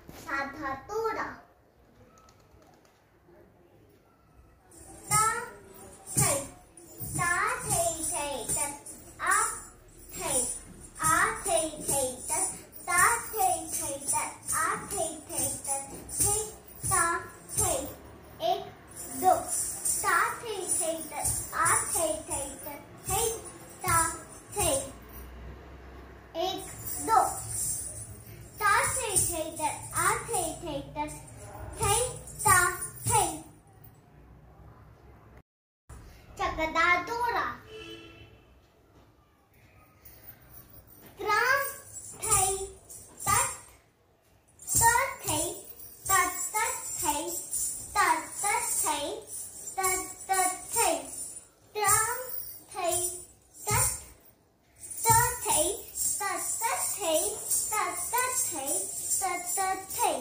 साधा तोड़ा ता थई ता थई थई तत आ थई थई तत ता थई थई तत आ थई थई तत थई ता थई एक दो ता थई थई तत आ थई थई तत थई ता थई एक दो ता थई थई तत आ थई थई तत थई ता थई chakkardar toda त्राम थई तत थई तत थई तत थई तत थई त्राम थई तत थई तत थई तत थई तत थई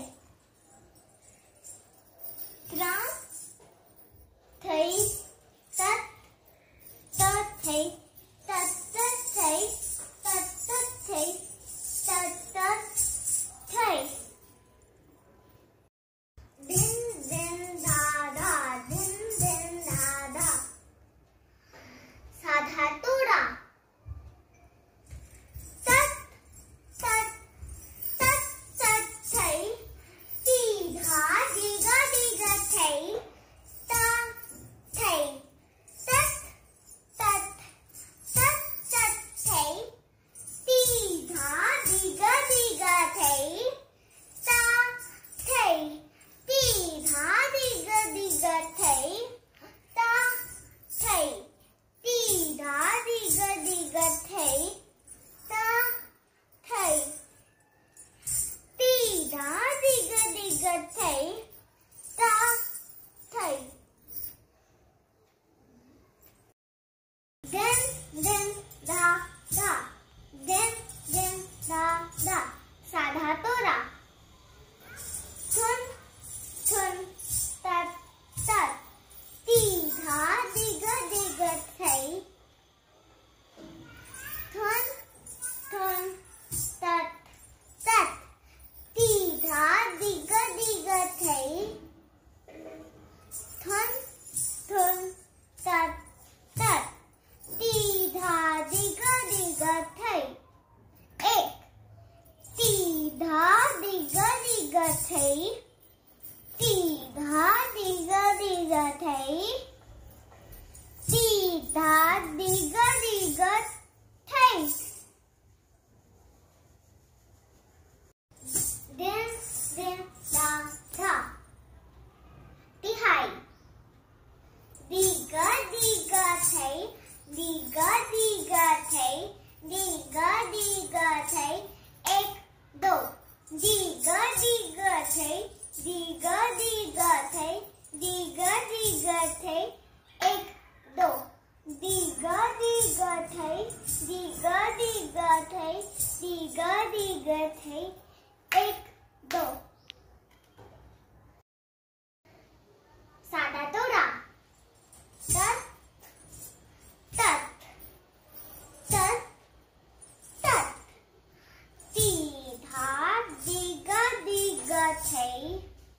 त्राम थई तत थई तत थई तत थई तत थई दिन दिन दादा साधा तोड़ा तत तत तत तत थई सीधा दिगा दिगा थई ता थई तत तत तत तत थई सीधा दिगा दिगा थई ता थई सीधा दिगा दिगा थई ता थई सीधा दिगा दिगा थई ता थई सीधा दिगा दिगा थई ता थई दिन दा साधा तोड़ा थुन थुन तत तत सीधा दिगा दिगा थई थुन थुन तत तत सीधा दिगा दिगा थई थुन थुन तत तत सीधा दिगा दिगा थई एक सीधा दिगा दिगा थई सीधा दिगा दिगा थई सीधा दिगा दिगा थई दिन दा तिहाई दिगा दिगा थई दिगा दिगा थई दिगा दिगा थई एक दो दिगा दिगा थई दिगा दिगा थई दिगा दिगा थई एक दो दिगा दिगा थई दिगा दिगा थई दिगा दिगा थई एक दो साधा तोड़ा तत तत तत तत सीधा दिगा दिगा थई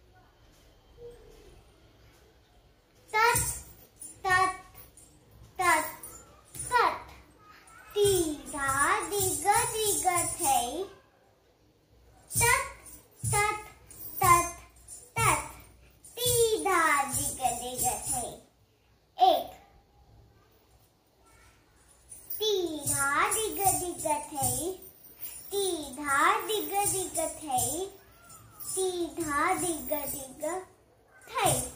तत तत तत तत सीधा दिगा दिगा थई तत तत तत तत सीधा दिगा दिगा थई एक सीधा दिगा दिगा थई सीधा दिगा दिगा थई सीधा दिगा दिगा थई